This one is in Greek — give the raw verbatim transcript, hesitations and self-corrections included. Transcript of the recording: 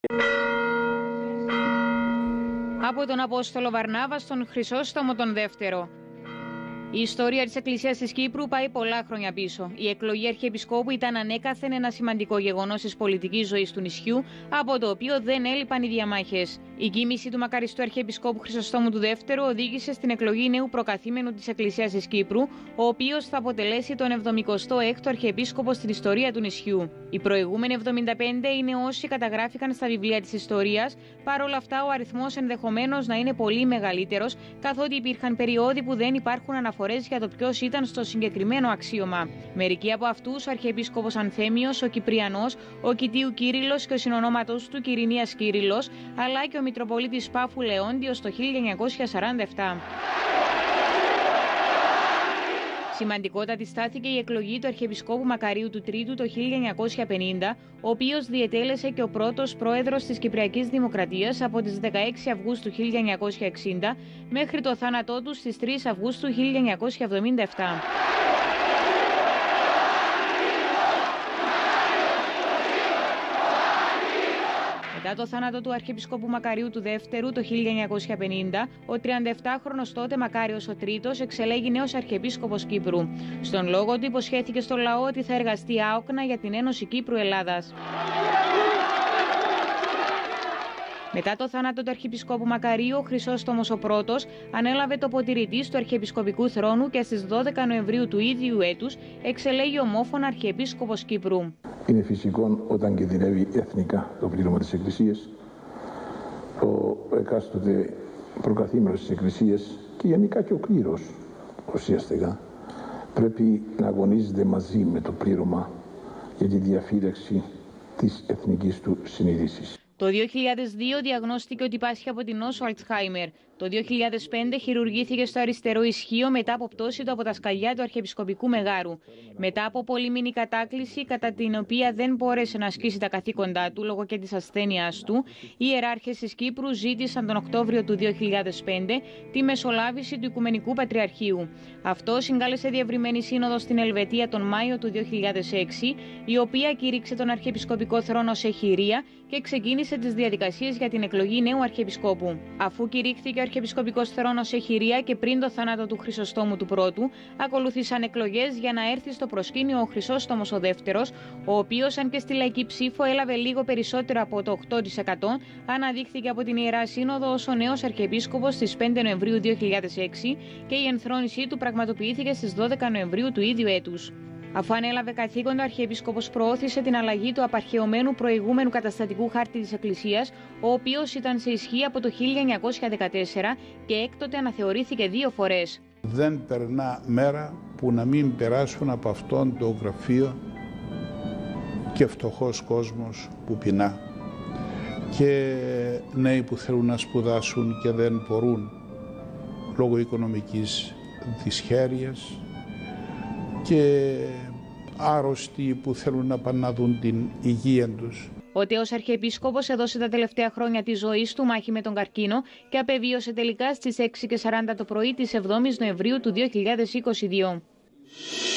Από τον Απόστολο Βαρνάβα στον Χρυσόστομο τον Δεύτερο. Η ιστορία της Εκκλησίας της Κύπρου πάει πολλά χρόνια πίσω. Η εκλογή Αρχιεπισκόπου ήταν ανέκαθεν ένα σημαντικό γεγονός της πολιτικής ζωής του νησιού, από το οποίο δεν έλειπαν οι διαμάχες. Η κοίμηση του μακαριστού Αρχιεπισκόπου Χρυσοστόμου του Δεύτερου οδήγησε στην εκλογή νέου προκαθήμενου της Εκκλησίας της Κύπρου, ο οποίος θα αποτελέσει τον εβδομηκοστό έκτο Αρχιεπίσκοπο στην ιστορία του νησιού. Οι προηγούμενοι εβδομήντα πέντε είναι όσοι καταγράφηκαν στα βιβλία της ιστορίας, παρόλα αυτά ο αριθμός ενδεχομένως να είναι πολύ μεγαλύτερος, καθότι υπήρχαν περιόδοι που δεν υπάρχουν αναφορές για το ποιος ήταν στο συγκεκριμένο αξίωμα. Μερικοί από αυτούς, ο Αρχιεπίσκοπος Ανθέμιος, ο Κυπριανός, ο Κιτίου Κύριλλος και ο συνονόματος του Κυρηνίας Κύριλλος, αλλά και ο Μητροπολίτης Πάφου Λεόντιος το χίλια εννιακόσια σαράντα επτά. Σημαντικότατη στάθηκε η εκλογή του Αρχιεπισκόπου Μακαρίου του Τρίτου το χίλια εννιακόσια πενήντα, ο οποίος διετέλεσε και ο πρώτος πρόεδρος της Κυπριακής Δημοκρατίας από τις δεκαέξι Αυγούστου χίλια εννιακόσια εξήντα μέχρι το θάνατό του στις τρεις Αυγούστου χίλια εννιακόσια εβδομήντα επτά. Μετά το θάνατο του Αρχιεπισκόπου Μακαρίου του Δεύτερου το χίλια εννιακόσια πενήντα, ο τριανταεπτάχρονος τότε Μακάριος ο Τρίτος εξελέγει νέος Αρχιεπίσκοπος Κύπρου. Στον λόγο του υποσχέθηκε στο λαό ότι θα εργαστεί άοκνα για την Ένωση Κύπρου-Ελλάδας. Μετά το θάνατο του Αρχιεπισκόπου Μακαρίου, ο Χρυσόστομος ο Πρώτος ανέλαβε το ποτηρητής του Αρχιεπισκοπικού θρόνου και στις δώδεκα Νοεμβρίου του ίδιου έτους εξελέγει ομόφωνα Αρχιεπίσκοπος Κύπρου. Είναι φυσικό όταν κινδυνεύει εθνικά το πλήρωμα της Εκκλησίας, ο εκάστοτε προκαθήμενος της Εκκλησίας και γενικά και ο κλήρος ουσιαστικά πρέπει να αγωνίζεται μαζί με το πλήρωμα για τη διαφύλαξη της εθνικής του συνείδησης. Το δύο χιλιάδες δύο διαγνώστηκε ότι πάσχει από την νόσο Αλτσχάιμερ. Το δύο χιλιάδες πέντε χειρουργήθηκε στο αριστερό ισχύο μετά από πτώση του από τα σκαλιά του Αρχιεπισκοπικού Μεγάρου. Μετά από πολύμηνη κατάκληση, κατά την οποία δεν μπόρεσε να ασκήσει τα καθήκοντά του λόγω και της ασθένειάς του, οι ιεράρχες της Κύπρου ζήτησαν τον Οκτώβριο του δύο χιλιάδες πέντε τη μεσολάβηση του Οικουμενικού Πατριαρχείου. Αυτό συγκάλεσε διευρυμένη σύνοδο στην Ελβετία τον Μάιο του δύο χιλιάδες έξι, η οποία κήρυξε τον Αρχιεπισκοπικό θρόνο σε χειρία και ξεκίνησε τις διαδικασίες για την εκλογή νέου Αρχιεπισκόπου. Αφού κηρύχθηκε ο Αρχιεπισκοπικός θρόνος σε χειρία και πριν το θάνατο του Χρυσοστόμου του Πρώτου, ακολούθησαν εκλογές για να έρθει στο προσκήνιο ο Χρυσόστομος ο Δεύτερος, ο οποίος, αν και στη λαϊκή ψήφο έλαβε λίγο περισσότερο από το οκτώ τοις εκατό, αναδείχθηκε από την Ιερά Σύνοδο ως ο νέος Αρχιεπίσκοπος στις πέντε Νοεμβρίου δύο χιλιάδες έξι και η ενθρόνησή του πραγματοποιήθηκε στις δώδεκα Νοεμβρίου του ίδιου έτους. Αφού ανέλαβε καθήκοντα, ο Αρχιεπίσκοπος προώθησε την αλλαγή του απαρχαιωμένου προηγούμενου καταστατικού χάρτη της Εκκλησίας, ο οποίος ήταν σε ισχύ από το χίλια εννιακόσια δεκατέσσερα και έκτοτε αναθεωρήθηκε δύο φορές. Δεν περνά μέρα που να μην περάσουν από αυτόν το γραφείο και φτωχός κόσμος που πεινά και νέοι που θέλουν να σπουδάσουν και δεν μπορούν λόγω οικονομικής δυσχέρειας και άρρωστοι που θέλουν να πάνε να δουν την υγεία τους. Ο τέος Αρχιεπίσκοπος έδωσε τα τελευταία χρόνια της ζωής του μάχη με τον καρκίνο και απεβίωσε τελικά στις έξι και σαράντα το πρωί της εβδόμης Νοεμβρίου του δύο χιλιάδες είκοσι δύο.